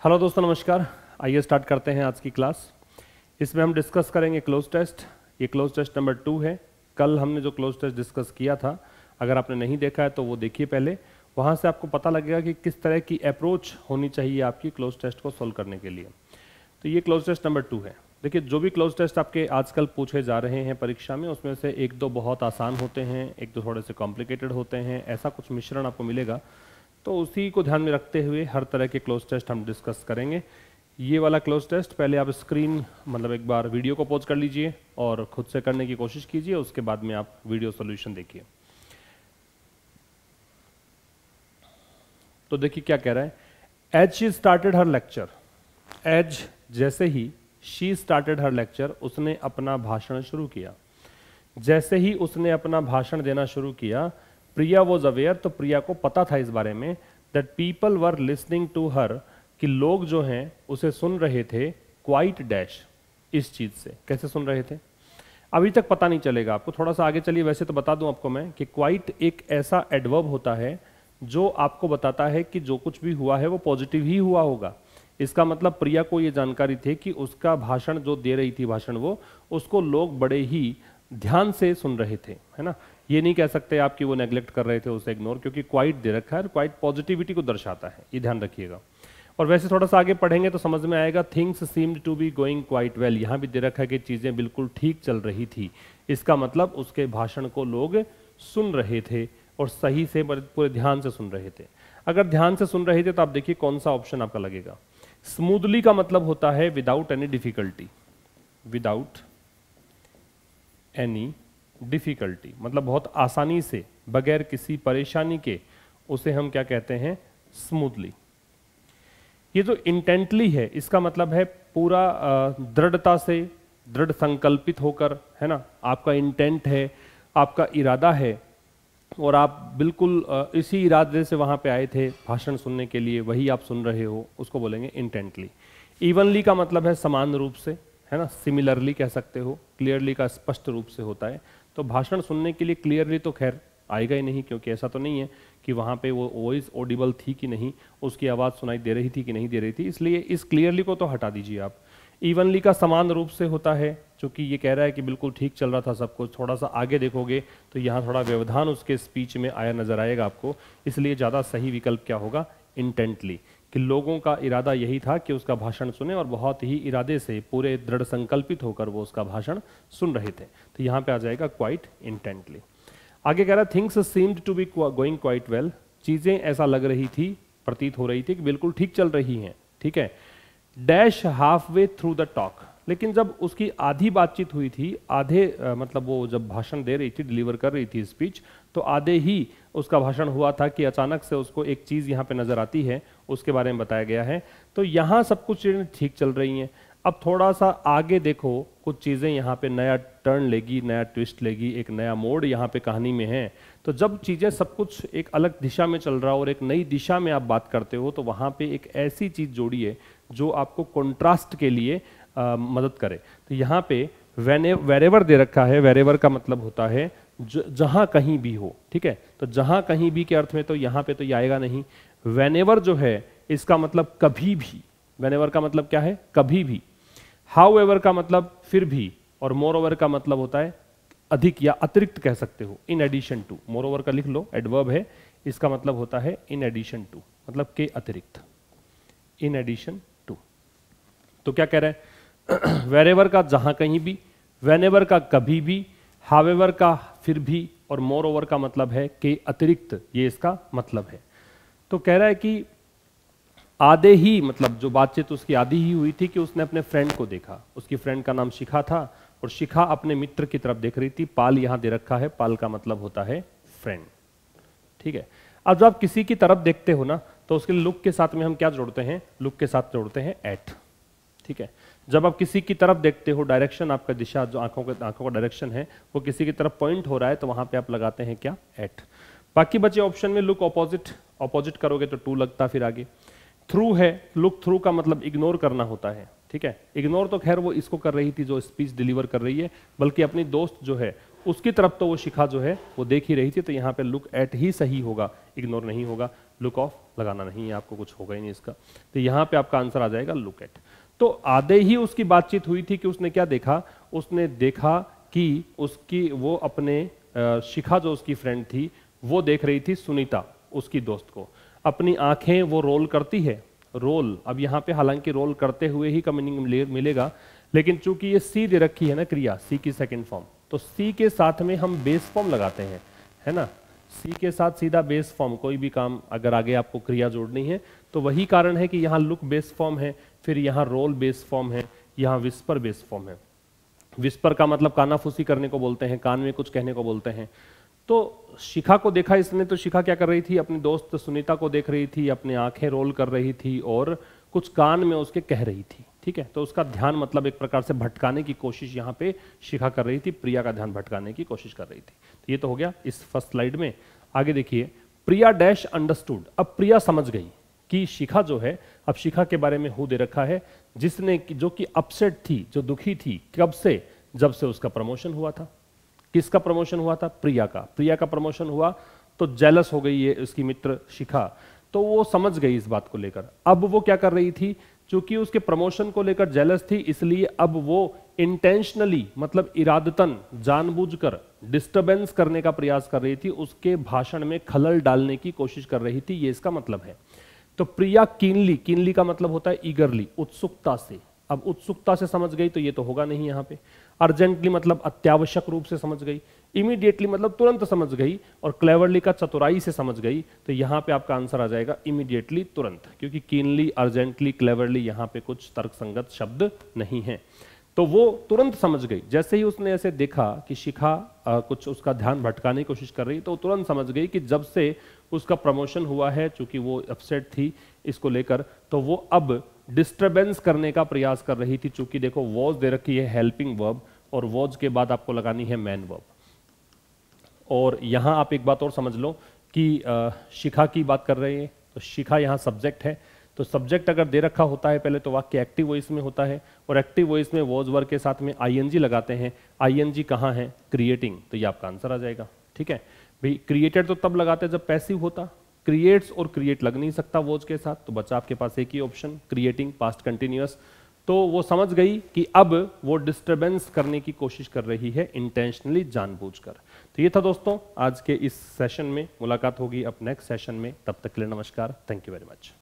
Hello दोस्तों, नमस्कार। आइए स्टार्ट करते हैं आज की क्लास। इसमें हम डिस्कस करेंगे क्लोज टेस्ट। ये क्लोज टेस्ट नंबर 2 है। कल हमने जो क्लोज टेस्ट डिस्कस किया था, अगर आपने नहीं देखा है तो वो देखिए पहले। वहाँ से आपको पता लगेगा कि किस तरह की अप्रोच होनी चाहिए आपकी क्लोज टेस्ट को सोल्व करने के लिए। तो ये क्लोज टेस्ट नंबर 2 है। देखिए, जो भी क्लोज टेस्ट आपके आजकल पूछे जा रहे हैं परीक्षा में, उसमें से एक दो बहुत आसान होते हैं, एक दो थोड़े से कॉम्प्लिकेटेड होते हैं, ऐसा कुछ मिश्रण आपको मिलेगा। तो उसी को ध्यान में रखते हुए हर तरह के क्लोज टेस्ट हम डिस्कस करेंगे। ये वाला क्लोज टेस्ट पहले आप स्क्रीन मतलब एक बार वीडियो को पॉज कर लीजिए और खुद से करने की कोशिश कीजिए, उसके बाद में आप वीडियो सॉल्यूशन देखिए। तो देखिए क्या कह रहा है। As she started her lecture, as जैसे ही शी स्टार्टेड हर लेक्चर, उसने अपना भाषण शुरू किया। जैसे ही उसने अपना भाषण देना शुरू किया, प्रिया वॉज अवेयर, तो प्रिया को पता था इस बारे में, that people were listening to her, कि लोग जो हैं उसे सुन रहे थे, क्वाइट डैश, इस चीज से। कैसे सुन रहे थे अभी तक पता नहीं चलेगा आपको, थोड़ा सा आगे चलिए। वैसे तो बता दूं आपको मैं कि क्वाइट एक ऐसा एडवर्ब होता है जो आपको बताता है कि जो कुछ भी हुआ है वो पॉजिटिव ही हुआ होगा। इसका मतलब प्रिया को ये जानकारी थी कि उसका भाषण जो दे रही थी भाषण, वो उसको लोग बड़े ही ध्यान से सुन रहे थे, है ना। ये नहीं कह सकते आप कि वो नेग्लेक्ट कर रहे थे, उसे इग्नोर, क्योंकि क्वाइट दे रखा है और क्वाइट पॉजिटिविटी को दर्शाता है, ये ध्यान रखिएगा। और वैसे थोड़ा सा आगे पढ़ेंगे तो समझ में आएगा। Things seemed to be going quite well, यहाँ भी दे रखा है कि चीजें बिल्कुल ठीक चल रही थी। इसका मतलब उसके भाषण को लोग सुन रहे थे और सही से पूरे ध्यान से सुन रहे थे। अगर ध्यान से सुन रहे थे तो आप देखिए कौन सा ऑप्शन आपका लगेगा। स्मूथली का मतलब होता है without any difficulty, without any difficulty मतलब बहुत आसानी से, बगैर किसी परेशानी के, उसे हम क्या कहते हैं, स्मूथली। ये जो इंटेंटली है, इसका मतलब है पूरा दृढ़ता से, दृढ़ संकल्पित होकर, है ना। आपका इंटेंट है, आपका इरादा है और आप बिल्कुल इसी इरादे से वहां पे आए थे भाषण सुनने के लिए, वही आप सुन रहे हो, उसको बोलेंगे इंटेंटली। इवनली का मतलब है समान रूप से, है ना, सिमिलरली कह सकते हो। क्लियरली का स्पष्ट रूप से होता है। तो भाषण सुनने के लिए क्लियरली तो खैर आएगा ही नहीं, क्योंकि ऐसा तो नहीं है कि वहाँ पे वो वॉइस ऑडिबल थी कि नहीं, उसकी आवाज़ सुनाई दे रही थी कि नहीं दे रही थी, इसलिए इस क्लियरली को तो हटा दीजिए आप। इवनली का समान रूप से होता है, क्योंकि ये कह रहा है कि बिल्कुल ठीक चल रहा था सब कुछ। थोड़ा सा आगे देखोगे तो यहाँ थोड़ा व्यवधान उसके स्पीच में आया नजर आएगा आपको, इसलिए ज़्यादा सही विकल्प क्या होगा, इंटेंटली, कि लोगों का इरादा यही था कि उसका भाषण सुने और बहुत ही इरादे से, पूरे दृढ़ संकल्पित होकर वो उसका भाषण सुन रहे थे। तो यहाँ पे आ जाएगा क्वाइट इंटेंटली। आगे कह रहा है things seemed to be going quite well, चीजें ऐसा लग रही थी, प्रतीत हो रही थी कि बिल्कुल ठीक चल रही हैं, ठीक है। Dash halfway through the talk, लेकिन जब उसकी आधी बातचीत हुई थी, आधे मतलब वो जब भाषण दे रही थी, डिलीवर कर रही थी स्पीच, तो आधे ही उसका भाषण हुआ था कि अचानक से उसको एक चीज यहाँ पे नजर आती है, उसके बारे में बताया गया है। तो यहाँ सब कुछ चीजें ठीक चल रही हैं। अब थोड़ा सा आगे देखो, कुछ चीजें यहाँ पे नया टर्न लेगी, नया ट्विस्ट लेगी, एक नया मोड़ यहाँ पे कहानी में है। तो जब चीजें सब कुछ एक अलग दिशा में चल रहा हो और एक नई दिशा में आप बात करते हो, तो वहाँ पे एक ऐसी चीज जोड़िए जो आपको कॉन्ट्रास्ट के लिए मदद करे। तो यहाँ पे वेरेवर दे रखा है। वेरेवर का मतलब होता है जहां कहीं भी हो, ठीक है। तो जहां कहीं भी के अर्थ में तो यहाँ पे तो ये आएगा नहीं। वेनेवर जो है इसका मतलब कभी भी, वेनेवर का मतलब क्या है, कभी भी। हाउएवर का मतलब फिर भी, और मोरओवर का मतलब होता है अधिक या अतिरिक्त कह सकते हो, इन एडिशन टू। मोरओवर का लिख लो, एडवर्ब है, इसका मतलब होता है इन एडिशन टू, मतलब के अतिरिक्त, इन एडिशन टू। तो क्या कह रहे हैं, वेरेवर का जहां कहीं भी, वेनेवर का कभी भी, हाउएवर का फिर भी, और मोरओवर का मतलब है के अतिरिक्त, ये इसका मतलब है। तो कह रहा है कि आधे ही, मतलब जो बातचीत उसकी आधी ही हुई थी कि उसने अपने फ्रेंड को देखा। उसकी फ्रेंड का नाम शिखा था और शिखा अपने मित्र की तरफ देख रही थी। पाल यहां दे रखा है, पाल का मतलब होता है फ्रेंड, ठीक है। अब जब आप किसी की तरफ देखते हो ना, तो उसके लुक के साथ में हम क्या जोड़ते हैं, लुक के साथ जोड़ते हैं एट, ठीक है। जब आप किसी की तरफ देखते हो, डायरेक्शन आपका दिशा, जो आंखों का डायरेक्शन है वो किसी की तरफ पॉइंट हो रहा है, तो वहां पे आप लगाते हैं क्या, एट। बाकी बचे ऑप्शन में लुक ऑपोजिट, ऑपोजिट करोगे तो टू लगता फिर आगे। थ्रू है, लुक थ्रू का मतलब इग्नोर करना होता है, ठीक है। इग्नोर तो खैर वो इसको कर रही थी जो स्पीच डिलीवर कर रही है, बल्कि अपनी दोस्त जो है उसकी तरफ तो वो शिखा जो है वो देख ही रही थी। तो यहाँ पे लुक एट ही सही होगा, इग्नोर नहीं होगा। लुक ऑफ लगाना नहीं है आपको, कुछ होगा ही नहीं इसका। तो यहाँ पे आपका आंसर आ जाएगा लुक एट। तो आधे ही उसकी बातचीत हुई थी कि उसने क्या देखा, उसने देखा कि उसकी वो अपने शिखा जो उसकी फ्रेंड थी वो देख रही थी सुनीता उसकी दोस्त को, अपनी आंखें वो रोल करती है, रोल। अब यहाँ पे हालांकि रोल करते हुए ही का मीनिंग मिलेगा, लेकिन चूंकि ये सी दे रखी है ना क्रिया, सी की सेकंड फॉर्म, तो सी के साथ में हम बेस फॉर्म लगाते हैं, है ना। सी के साथ सीधा बेस फॉर्म, कोई भी काम अगर आगे आपको क्रिया जोड़नी है तो वही कारण है कि यहाँ लुक बेस फॉर्म है, फिर यहाँ रोल बेस फॉर्म है, यहाँ विस्पर बेस फॉर्म है। विस्पर का मतलब कानाफूसी करने को बोलते हैं, कान में कुछ कहने को बोलते हैं। तो शिखा को देखा इसने, तो शिखा क्या कर रही थी, अपनी दोस्त सुनीता को देख रही थी, अपनी आंखें रोल कर रही थी और कुछ कान में उसके कह रही थी, ठीक है। तो उसका ध्यान मतलब एक प्रकार से भटकाने की कोशिश यहाँ पे शिखा कर रही थी, प्रिया का ध्यान भटकाने की कोशिश कर रही थी। तो ये तो हो गया इस फर्स्ट स्लाइड में। आगे देखिए, प्रिया डैश अंडरस्टूड। अब प्रिया समझ गई कि शिखा जो है, अब शिखा के बारे में हु दे रखा है, जिसने जो कि अपसेट थी, जो दुखी थी, कब से, जब से उसका प्रमोशन हुआ था। किसका प्रमोशन हुआ था, प्रिया का। प्रिया का प्रमोशन हुआ तो जेलस हो गई है उसकी मित्र शिखा, तो वो समझ गई इस बात को लेकर। अब वो क्या कर रही थी, क्योंकि उसके प्रमोशन को लेकर जेलस थी, इसलिए अब वो इंटेंशनली मतलब इरादतन जानबूझकर डिस्टरबेंस करने का प्रयास कर रही थी, उसके भाषण में खलल डालने की कोशिश कर रही थी, ये इसका मतलब है। तो प्रिया कीनली, कीनली का मतलब होता है ईगरली, उत्सुकता से। अब उत्सुकता से समझ गई तो ये तो होगा नहीं यहाँ पे। अर्जेंटली मतलब अत्यावश्यक रूप से समझ गई, इमीडिएटली मतलब तुरंत समझ गई, और क्लेवरली का चतुराई से समझ गई। तो यहाँ पे आपका आंसर आ जाएगा इमीडिएटली, तुरंत, क्योंकि कीनली, अर्जेंटली, क्लेवरली यहाँ पे कुछ तर्कसंगत शब्द नहीं है। तो वो तुरंत समझ गई, जैसे ही उसने ऐसे देखा कि शिखा कुछ उसका ध्यान भटकाने की कोशिश कर रही, तो तुरंत समझ गई कि जब से उसका प्रमोशन हुआ है, चूंकि वो अपसेट थी इसको लेकर, तो वो अब डिस्टरबेंस करने का प्रयास कर रही थी। चूंकि देखो वॉज दे रखी है हेल्पिंग वर्ब, और वॉज के बाद आपको लगानी है मैन वर्ब। और यहां आप एक बात और समझ लो कि शिखा की बात कर रहे हैं, तो शिखा यहां सब्जेक्ट है। तो सब्जेक्ट अगर दे रखा होता है पहले तो वाक्य एक्टिव वॉइस में होता है, और एक्टिव वॉइस में वॉज वर्ब के साथ में आईएनजी लगाते हैं। आईएनजी कहां है, क्रिएटिंग, तो ये आपका आंसर आ जाएगा। ठीक है भाई, क्रिएटेड तो तब लगाते हैं जब पैसिव होता, क्रिएट्स और क्रिएट लग नहीं सकता वॉज के साथ, तो बचा आपके पास एक ही ऑप्शन, क्रिएटिंग पास्ट कंटिन्यूअस। तो वो समझ गई कि अब वो डिस्टरबेंस करने की कोशिश कर रही है इंटेंशनली, जानबूझकर। तो ये था दोस्तों आज के इस सेशन में। मुलाकात होगी अब नेक्स्ट सेशन में, तब तक के लिए नमस्कार, थैंक यू वेरी मच।